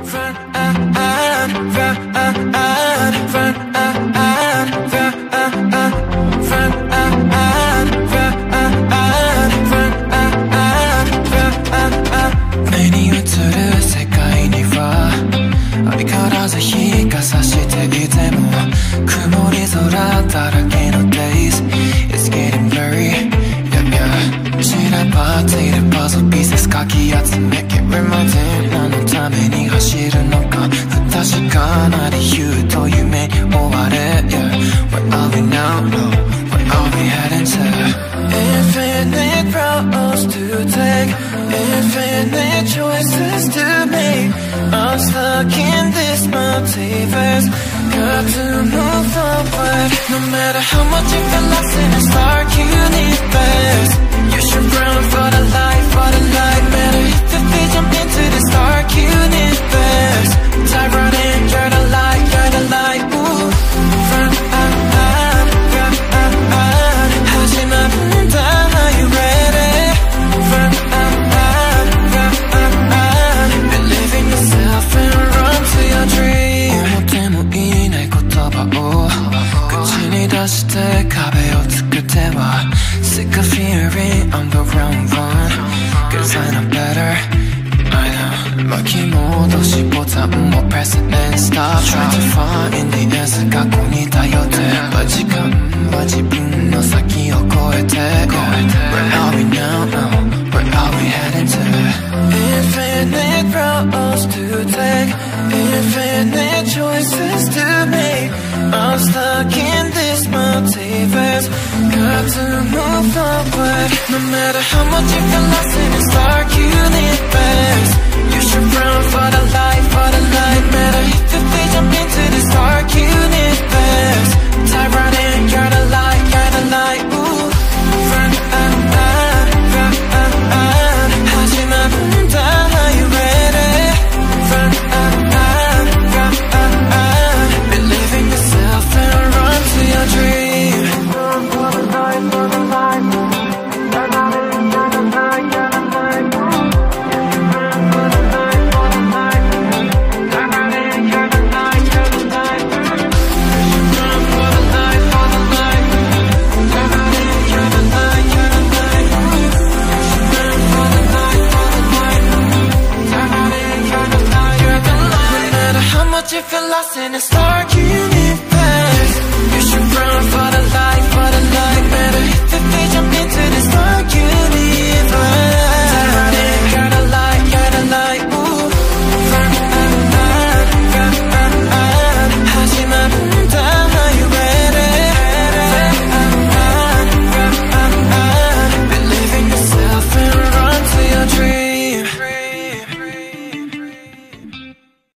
目に映る世界には相変わらず日が差していても曇り空だらけの days It's getting blurry散らばっているパズルピーセスかき集め Get reminded 何のために走るのか不確かな理由と夢追われ Where are we now? No, where are we heading to? Infinite roads to take Infinite choices to make I'm stuck in this multiverse Got to move forward No matter how much you feel lost in this dark universe You should run for the light, matter if you jump into this dark universe Dive right in, you're the light, ooh Run, 하지마 분다, are you ready? Run, believe in yourself and run to your dream 思ってもいない言葉を口に出して壁を作っては Sick of hearing I'm the wrong one Cause I know better I know 巻き戻しボタンを press it and stop Try to find the answer 過去に頼って時間は自分の先を越えて Where are we now? Where are we heading to? Infinite roads to take Infinite choices to make I'm stuck in this multiverse Got to move forward No matter how much you feel lost in this dark universe You should run for the light, matter if you jump into this dark universe Dive right in, you're the light, ooh Run, 하지마 분다, are you ready? Run, believe in yourself and run to your dream Run for the light, you feel lost in this dark universe